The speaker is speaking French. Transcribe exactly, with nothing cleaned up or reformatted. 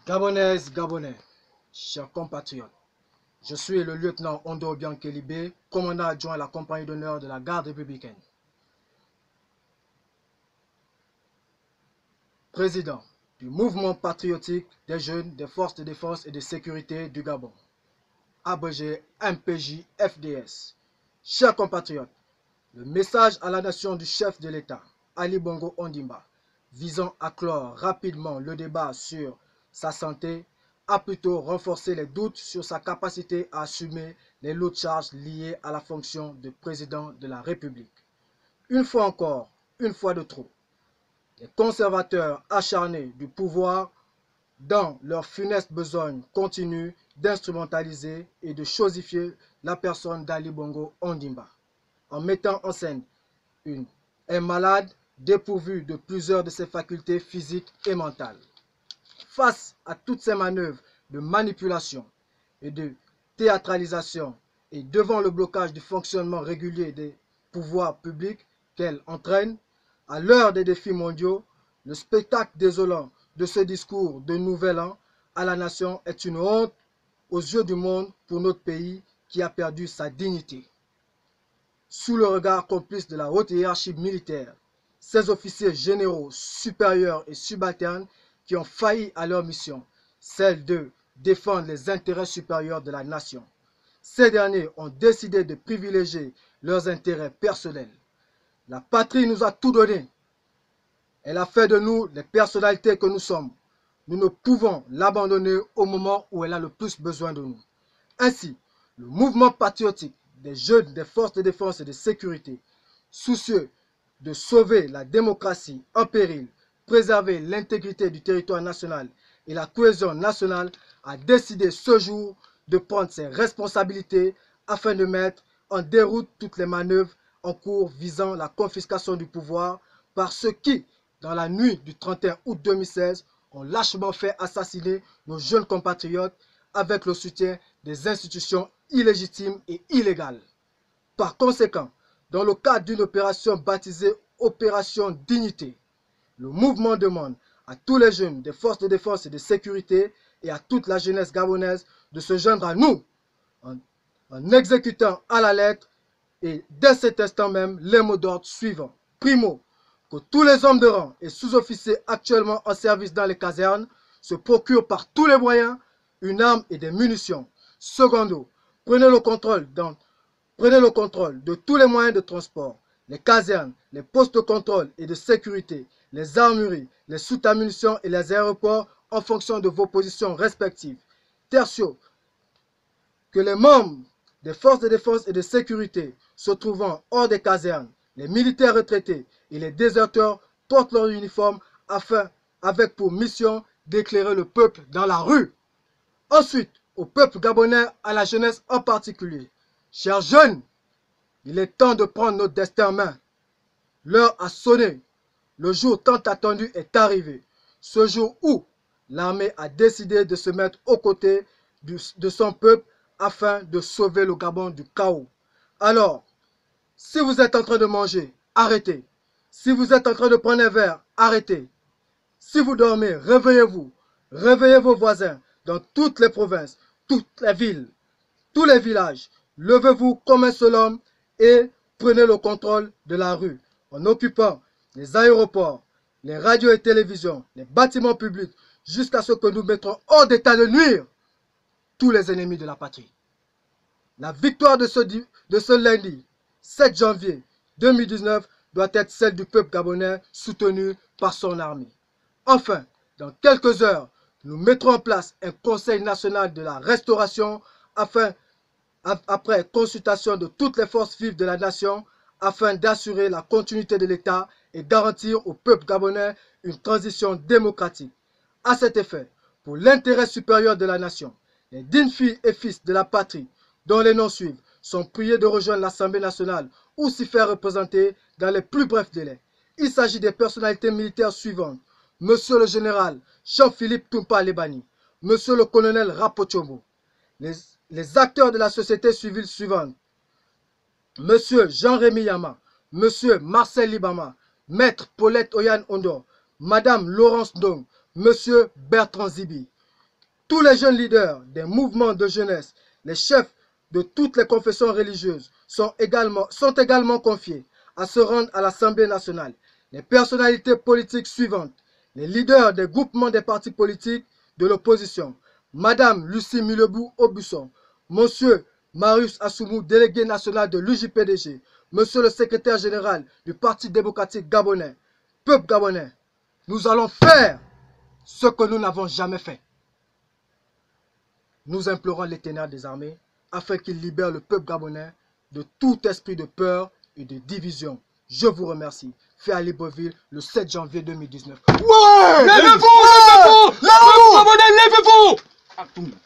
Gabonaises, Gabonais, chers compatriotes, je suis le lieutenant Ondo Biankelibé, commandant adjoint à la compagnie d'honneur de la garde républicaine. Président du mouvement patriotique des jeunes des forces de défense et de sécurité du Gabon, abrégé M P J F D S. Chers compatriotes, le message à la nation du chef de l'État, Ali Bongo Ondimba, visant à clore rapidement le débat sur sa santé, a plutôt renforcé les doutes sur sa capacité à assumer les lourdes charges liées à la fonction de président de la République. Une fois encore, une fois de trop, les conservateurs acharnés du pouvoir, dans leur funeste besogne, continuent d'instrumentaliser et de chosifier la personne d'Ali Bongo Ondimba, en mettant en scène une, un malade dépourvu de plusieurs de ses facultés physiques et mentales. Face à toutes ces manœuvres de manipulation et de théâtralisation et devant le blocage du fonctionnement régulier des pouvoirs publics qu'elle entraîne, à l'heure des défis mondiaux, le spectacle désolant de ce discours de Nouvel An à la nation est une honte aux yeux du monde pour notre pays qui a perdu sa dignité. Sous le regard complice de la haute hiérarchie militaire, ces officiers généraux supérieurs et subalternes qui ont failli à leur mission, celle de défendre les intérêts supérieurs de la nation. Ces derniers ont décidé de privilégier leurs intérêts personnels. La patrie nous a tout donné. Elle a fait de nous les personnalités que nous sommes. Nous ne pouvons l'abandonner au moment où elle a le plus besoin de nous. Ainsi, le mouvement patriotique des jeunes des forces de défense et de sécurité, soucieux de sauver la démocratie en péril, préserver l'intégrité du territoire national et la cohésion nationale, a décidé ce jour de prendre ses responsabilités afin de mettre en déroute toutes les manœuvres en cours visant la confiscation du pouvoir par ceux qui, dans la nuit du trente et un août deux mille seize, ont lâchement fait assassiner nos jeunes compatriotes avec le soutien des institutions illégitimes et illégales. Par conséquent, dans le cadre d'une opération baptisée Opération Dignité, le mouvement demande à tous les jeunes des forces de défense et de sécurité et à toute la jeunesse gabonaise de se joindre à nous en, en exécutant à la lettre et dès cet instant même les mots d'ordre suivants. Primo, que tous les hommes de rang et sous-officiers actuellement en service dans les casernes se procurent par tous les moyens une arme et des munitions. Secondo, prenez le contrôle, dans, prenez le contrôle de tous les moyens de transport, les casernes, les postes de contrôle et de sécurité, les armureries, les soutes à munitions et les aéroports en fonction de vos positions respectives. Tertio, que les membres des forces de défense et de sécurité se trouvant hors des casernes, les militaires retraités et les déserteurs portent leur uniforme afin, avec pour mission d'éclairer le peuple dans la rue. Ensuite, au peuple gabonais, à la jeunesse en particulier. Chers jeunes, il est temps de prendre notre destin en main. L'heure a sonné. Le jour tant attendu est arrivé. Ce jour où l'armée a décidé de se mettre aux côtés du, de son peuple afin de sauver le Gabon du chaos. Alors, si vous êtes en train de manger, arrêtez. Si vous êtes en train de prendre un verre, arrêtez. Si vous dormez, réveillez-vous. Réveillez vos voisins dans toutes les provinces, toutes les villes, tous les villages. Levez-vous comme un seul homme et prenez le contrôle de la rue en occupant les aéroports, les radios et télévisions, les bâtiments publics, jusqu'à ce que nous mettrons hors d'état de nuire tous les ennemis de la patrie. La victoire de ce, de ce lundi, sept janvier deux mille dix-neuf, doit être celle du peuple gabonais soutenu par son armée. Enfin, dans quelques heures, nous mettrons en place un Conseil national de la restauration afin, après consultation de toutes les forces vives de la nation, afin d'assurer la continuité de l'État et garantir au peuple gabonais une transition démocratique. À cet effet, pour l'intérêt supérieur de la nation, les dignes filles et fils de la patrie, dont les noms suivent, sont priés de rejoindre l'Assemblée nationale ou s'y faire représenter dans les plus brefs délais. Il s'agit des personnalités militaires suivantes. Monsieur le général Jean-Philippe Toumpa Lebani, Monsieur le colonel Rapochomo, les, les acteurs de la société civile suivante, Monsieur Jean-Rémy Yama, Monsieur Marcel Libama, Maître Paulette Oyan Ondo, Madame Laurence Ndong, Monsieur Bertrand Zibi. Tous les jeunes leaders des mouvements de jeunesse, les chefs de toutes les confessions religieuses sont également, sont également confiés à se rendre à l'Assemblée nationale. Les personnalités politiques suivantes, les leaders des groupements des partis politiques de l'opposition, Madame Lucie Milebou Aubusson, Monsieur Marius Assoumou, délégué national de l'U J P D G, Monsieur le secrétaire général du Parti démocratique gabonais, peuple gabonais, nous allons faire ce que nous n'avons jamais fait. Nous implorons l'Éternel des armées afin qu'il libère le peuple gabonais de tout esprit de peur et de division. Je vous remercie. Fait à Libreville le sept janvier deux mille dix-neuf. Ouais! Levez-vous! Levez-vous! Levez-vous! Levez-vous!